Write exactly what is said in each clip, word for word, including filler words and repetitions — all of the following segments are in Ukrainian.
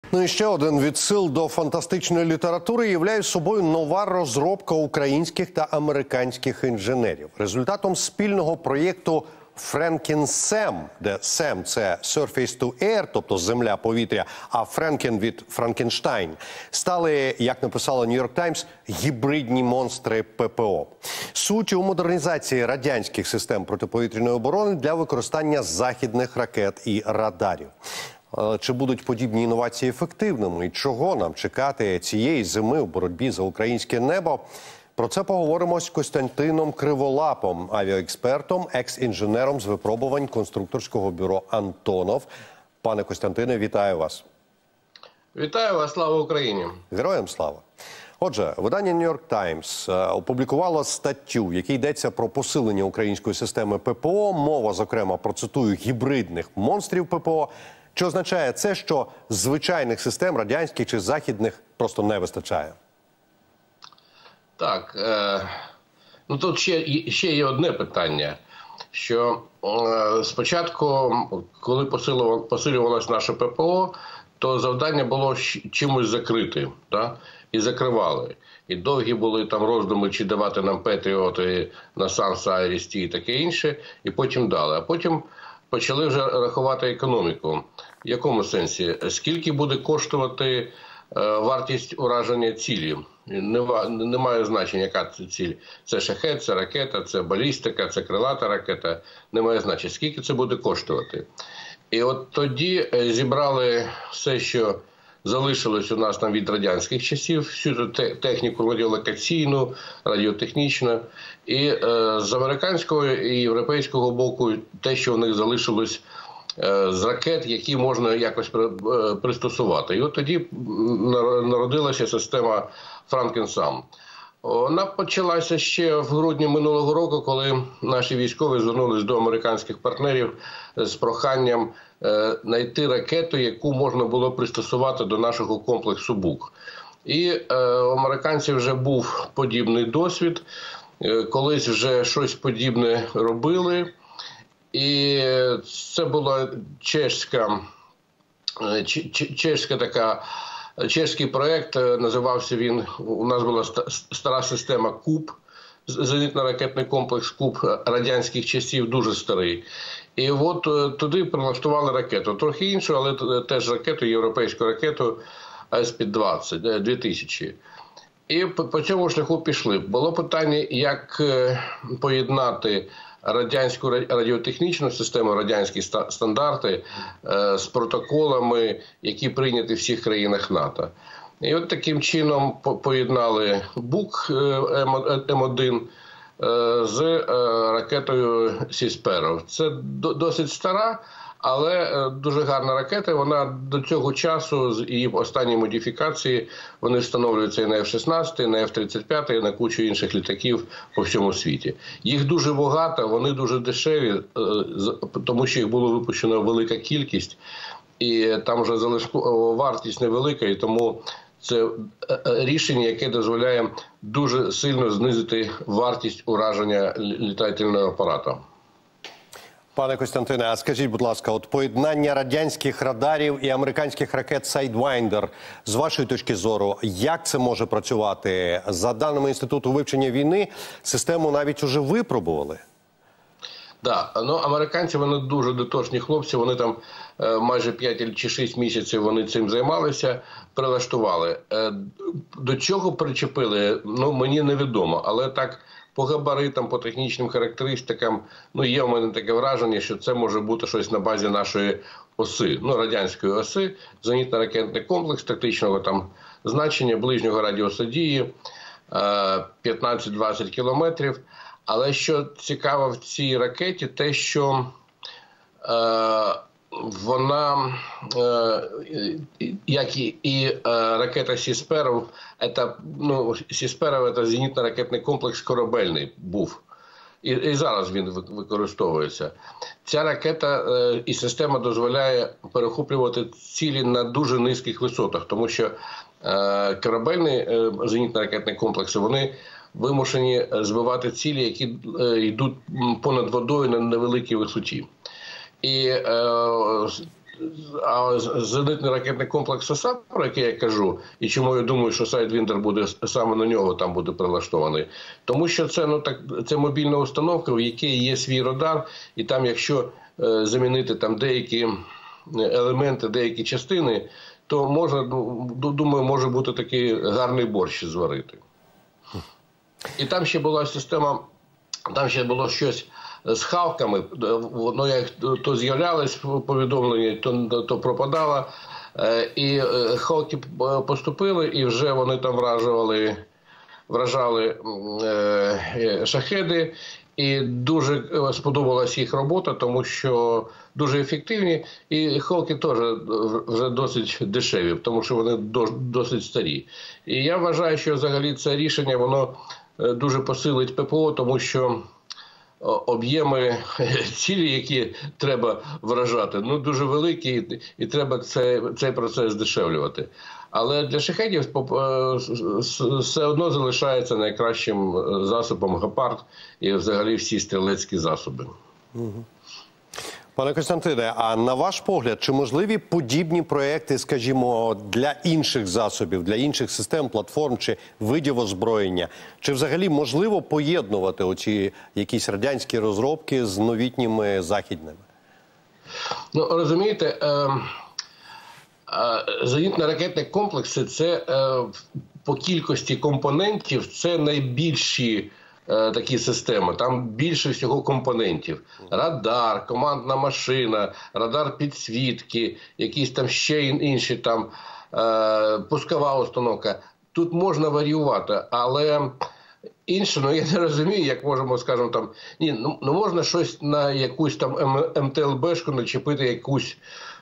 Ну і ще один відсил до фантастичної літератури являє собою нова розробка українських та американських інженерів. Результатом спільного проєкту «Френкен-Сем», де «Сем» – це «Surface to Air», тобто земля-повітря, а «Френкен» від «Франкенштайн», стали, як написала «Нью-Йорк Таймс», гібридні монстри ППО. Суть у модернізації радянських систем протиповітряної оборони для використання західних ракет і радарів. Чи будуть подібні інновації ефективними? І чого нам чекати цієї зими в боротьбі за українське небо? Про це поговоримо з Костянтином Криволапом, авіаекспертом, екс-інженером з випробувань конструкторського бюро «Антонов». Пане Костянтине, вітаю вас. Вітаю вас, слава Україні. Героям слава. Отже, видання «Нью-Йорк Таймс» опублікувало статтю, в якій йдеться про посилення української системи ППО. Мова, зокрема, процитую, гібридних монстрів ППО. Чи означає це, що звичайних систем, радянських чи західних, просто не вистачає? Так, е, ну тут ще, ще є одне питання, що е, спочатку, коли посилювалося посилювалось наше ППО, то завдання було чимось закрити, да? І закривали. І довгі були там роздуми, чи давати нам Петріоти, Насамс, Айріс-Ті і таке інше, і потім дали. А потім почали вже рахувати економіку. В якому сенсі? Скільки буде коштувати е, вартість ураження цілі? Немає значення, яка це ціль. Це шахет, це ракета, це балістика, це крилата ракета. Немає значення, скільки це буде коштувати. І от тоді зібрали все, що залишилось у нас там від радянських часів, всю техніку радіолокаційну, радіотехнічну. І е, з американського і європейського боку те, що в них залишилось е, з ракет, які можна якось при, е, пристосувати. І от тоді народилася система «Франкен-Сам». Вона почалася ще в грудні минулого року, коли наші військові звернулись до американських партнерів з проханням знайти ракету, яку можна було пристосувати до нашого комплексу БУК. І е, у американців вже був подібний досвід, е, колись вже щось подібне робили. І це була чешська, е, чешська така, чешський проєкт, називався він, у нас була стара система КУБ, зенітно-ракетний комплекс КУБ радянських часів, дуже старий. І от туди прилаштували ракету. Трохи іншу, але теж ракету, європейську ракету ес пі двадцять, дві тисячі. І по цьому шляху пішли. Було питання, як поєднати радянську радіотехнічну систему, радянські стандарти з протоколами, які прийняті в всіх країнах НАТО. І от таким чином поєднали БУК Ем один з ракетою Сісперов. Це досить стара, але дуже гарна ракета. Вона до цього часу, з її останньої модифікації, вони встановлюються і на Еф шістнадцять, і на Еф тридцять п'ять, і на кучу інших літаків по всьому світі. Їх дуже багато, вони дуже дешеві, тому що їх було випущено велика кількість, і там вже залишкова вартість невелика, і тому це рішення, яке дозволяє дуже сильно знизити вартість ураження літательного апарату. Пане Костянтине, а скажіть, будь ласка, от поєднання радянських радарів і американських ракет Sidewinder, з вашої точки зору, як це може працювати? За даними Інституту вивчення війни, систему навіть уже випробували. Так, да, ну американці, вони дуже дотошні хлопці, вони там е, майже п'ять чи шість місяців вони цим займалися, прилаштували. Е, до чого причепили, ну мені невідомо, але так по габаритам, по технічним характеристикам, ну є у мене таке враження, що це може бути щось на базі нашої оси, ну радянської оси, зенітно-ракетний комплекс тактичного там значення, ближнього радіусу дії, е, п'ятнадцять-двадцять кілометрів. Але що цікаво в цій ракеті, те, що е, вона, е, як і, і е, ракета Сісперов, це, ну, Сісперов – це зенітно-ракетний комплекс корабельний був. І, і зараз він використовується. Ця ракета е, і система дозволяє перехоплювати цілі на дуже низьких висотах, тому що е, корабельні е, зенітно-ракетні комплекси, вони вимушені збивати цілі, які е, йдуть понад водою на невеликій висоті. І е, а зенитний ракетний комплекс «Осад», про який я кажу, і чому я думаю, що Сайдвіндер буде саме на нього там буде прилаштований. Тому що це, ну, так, це мобільна установка, в якій є свій радар, і там, якщо е, замінити там деякі елементи, деякі частини, то можна, ну, думаю, може бути такий гарний борщ зварити. І там ще була система, там ще було щось з хавками, воно як то з'являлось в повідомленні, то, то пропадало. І хавки поступили, і вже вони там вражували, вражали шахеди. І дуже сподобалась їх робота, тому що дуже ефективні. І хавки теж вже досить дешеві, тому що вони досить старі. І я вважаю, що взагалі це рішення, воно дуже посилить ППО, тому що об'єми цілі, які треба вражати, ну, дуже великі, і треба цей, цей процес здешевлювати. Але для шахедів все одно залишається найкращим засобом «Гепард» і взагалі всі стрілецькі засоби. Пане Костянтине, а на ваш погляд, чи можливі подібні проекти, скажімо, для інших засобів, для інших систем, платформ чи видів озброєння? Чи взагалі можливо поєднувати оці якісь радянські розробки з новітніми західними? Ну, розумієте, е, е, зенітно-ракетні комплекси – це е, по кількості компонентів, це найбільші такі системи, там більше всього компонентів. Радар, командна машина, радар підсвітки, якісь там ще інші, там, е, пускова установка. Тут можна варіювати, але інше, ну я не розумію, як можемо, скажімо, там, ні, ну, ну можна щось на якусь там ем те ел бешку начепити, якусь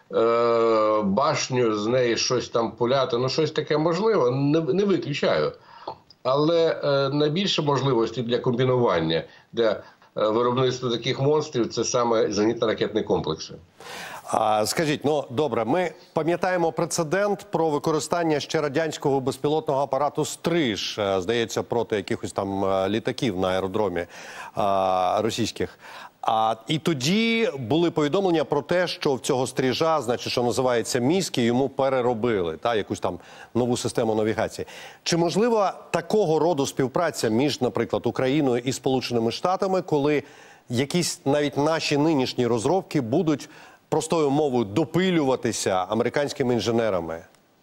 е, башню, з неї щось там пуляти, ну щось таке можливо, не, не виключаю. Але е, найбільше можливості для комбінування, для е, виробництва таких монстрів – це саме зенітно-ракетні комплекси. А, скажіть, ну добре, ми пам'ятаємо прецедент про використання ще радянського безпілотного апарату «Стриж», здається, проти якихось там літаків на аеродромі а, російських. А, і тоді були повідомлення про те, що в цього «Стрижа», значить, що називається «Міський», йому переробили, та, якусь там нову систему навігації. Чи можлива такого роду співпраця між, наприклад, Україною і Сполученими Штатами, коли якісь навіть наші нинішні розробки будуть простою мовою допилюватися американськими інженерами?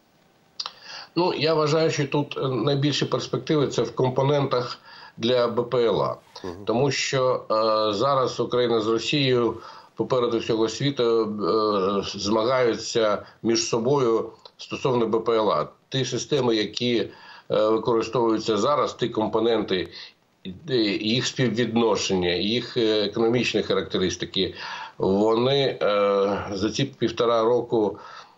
Ну, я вважаю, що тут найбільші перспективи – це в компонентах для Бе Пе Ел А. Угу. Тому що е, зараз Україна з Росією попереду всього світу е, змагаються між собою стосовно Бе Пе Ел А. Ті системи, які е, використовуються зараз, ті компоненти, їх співвідношення, їх економічні характеристики, вони е, за ці півтора року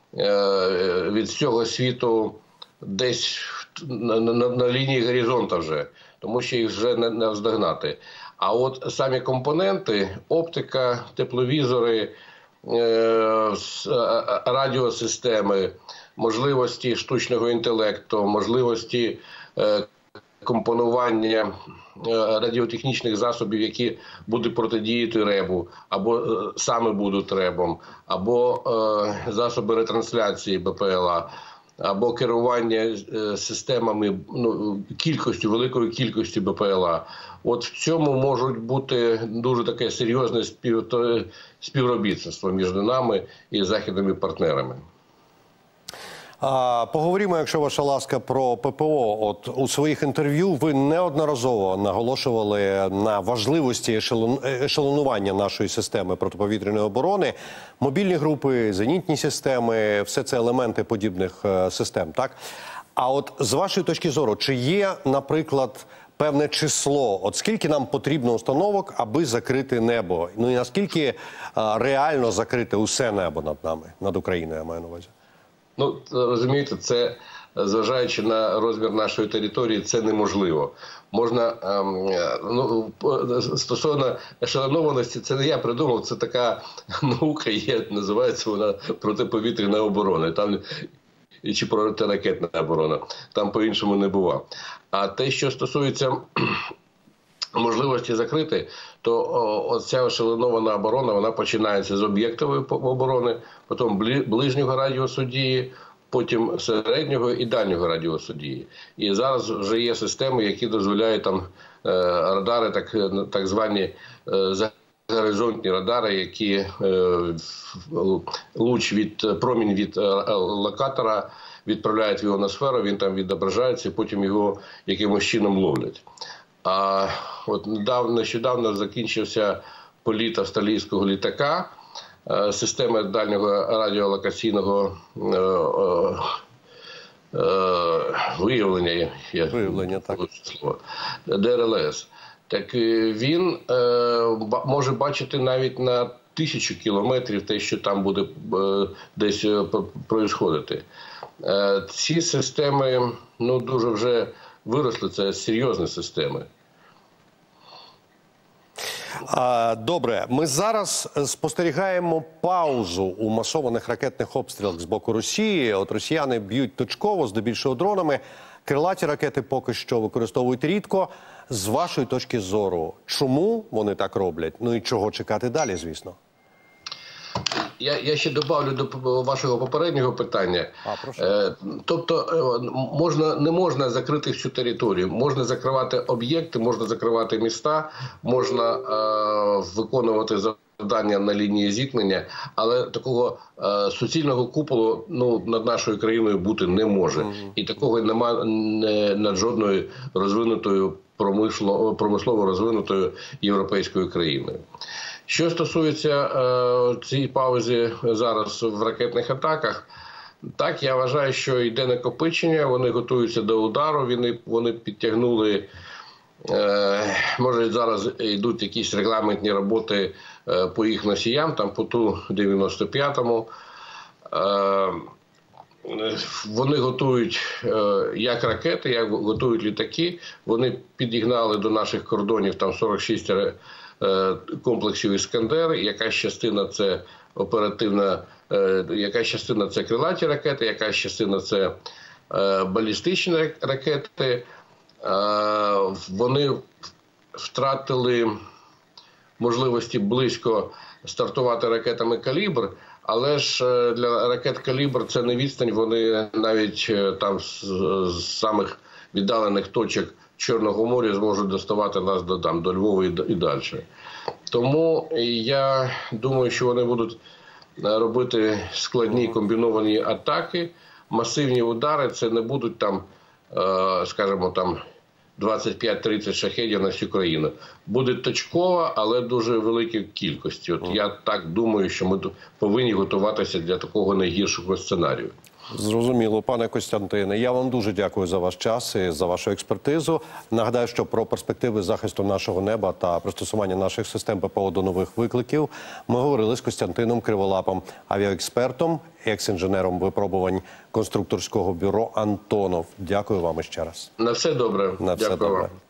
е, від всього світу десь на, на, на лінії горизонту вже, тому що їх вже не, не вздогнати. А от самі компоненти, оптика, тепловізори, е, радіосистеми, можливості штучного інтелекту, можливості е, компонування радіотехнічних засобів, які будуть протидіяти ребу, або е, саме будуть ребом, або е, засоби ретрансляції Бе Пе Ел А, або керування е, системами, ну, кількістю, великою кількістю Бе Пе Ел А. От в цьому можуть бути дуже таке серйозне спів, співробітництво між нами і західними партнерами. А, поговоримо, якщо ваша ласка, про Пе Пе О. От у своїх інтерв'ю ви неодноразово наголошували на важливості ешелон... ешелонування нашої системи протиповітряної оборони. Мобільні групи, зенітні системи – все це елементи подібних е, систем, так? А от з вашої точки зору, чи є, наприклад, певне число, от скільки нам потрібно установок, аби закрити небо? Ну і наскільки е, реально закрити усе небо над нами, над Україною, я маю на увазі? Ну, розумієте, це, зважаючи на розмір нашої території, це неможливо. Можна, ну, стосовно ешелонованості, це не я придумав, це така наука є, називається вона протиповітряна оборона. Там, чи протиракетна оборона. Там по-іншому не буває. А те, що стосується можливості закрити, то оця ошеленована оборона, вона починається з об'єктової оборони, потім ближнього радіусу дії, потім середнього і дальнього радіусу дії. І зараз вже є системи, які дозволяють там радари, так, так звані горизонтні радари, які луч від, промінь від локатора відправляють в іоносферу, він там відображається і потім його якимось чином ловлять. А от недавно, нещодавно закінчився політ австралійського літака, системи дальнього радіолокаційного е, е, виявлення, виявлення так. слово, Д Р Л С. Так він е, може бачити навіть на тисячу кілометрів те, що там буде е, десь происходити. Е, ці системи, ну, дуже вже виросли, це серйозні системи. Добре, ми зараз спостерігаємо паузу у масованих ракетних обстрілах з боку Росії. От росіяни б'ють точково, здебільшого дронами. Крилаті ракети поки що використовують рідко. З вашої точки зору, чому вони так роблять? Ну і чого чекати далі, звісно? Я, я ще добавлю до вашого попереднього питання. А, прошу. Е, тобто можна, не можна закрити всю територію. Можна закривати об'єкти, можна закривати міста, можна е, виконувати завдання на лінії зіткнення, але такого е, суцільного куполу, ну, над нашою країною бути не може. Mm-hmm. І такого немає над жодною розвинутою, промислово, промислово розвинутою європейською країною. Що стосується е, цієї паузи зараз в ракетних атаках, так, я вважаю, що йде накопичення, вони готуються до удару, вони, вони підтягнули, е, може зараз йдуть якісь регламентні роботи е, по їх носіям, там по Ту дев'яносто п'ятому. Е, Вони готують е, як ракети, як готують літаки, вони підігнали до наших кордонів там сорок шість комплексів «Іскандер», якась частина це оперативна, якась частина це крилаті ракети, якась частина це балістичні ракети. Вони втратили можливості близько стартувати ракетами «Калібр», але ж для ракет «Калібр» це не відстань, вони навіть там з, з самих віддалених точок Чорного моря зможуть доставати нас до, там, до Львова і, і далі. Тому я думаю, що вони будуть робити складні комбіновані атаки, масивні удари. Це не будуть там, скажімо, там двадцять п'ять тридцять шахедів на всю країну. Буде точкова, але дуже великі кількості. От я так думаю, що ми повинні готуватися для такого найгіршого сценарію. Зрозуміло, пане Костянтине. Я вам дуже дякую за ваш час і за вашу експертизу. Нагадаю, що про перспективи захисту нашого неба та пристосування наших систем П П О до нових викликів ми говорили з Костянтином Криволапом, авіаекспертом, екс-інженером випробувань конструкторського бюро «Антонов». Дякую вам іще раз. На все добре. На все Дякую добре. вам.